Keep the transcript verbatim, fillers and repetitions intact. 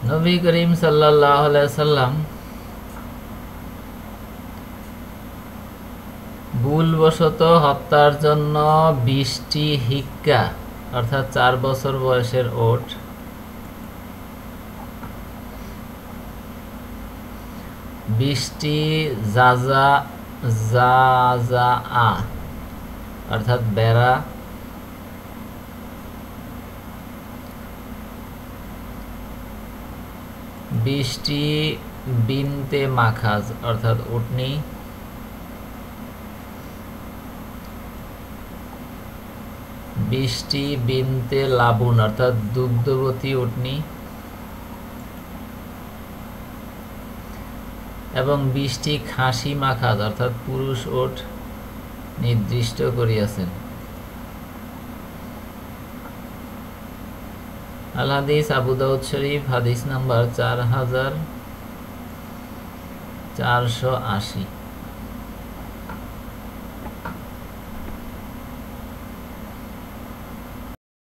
নবী করিম সাল্লাল্লাহু আলাইহি সাল্লাম ভুলবশত হত্যার জন্য বিশটি হিক্কা অর্থাৎ চার বছর বয়সের ওট, বিশটি জাজা জাজা অর্থাৎ বেড়া, বিশটি বিনতে মাখাজ অর্থাৎ উটনি, বিশটি বিনতে লাবুন অর্থাৎ দুগ্ধবতী উটনি এবং বিশটি খাসি মাখাজ অর্থাৎ পুরুষ ওট নির্দিষ্ট করিয়াছেন। আল হাদিস আবু দাউদ শরীফ হাদিস নাম্বার চার হাজার চারশো আশি।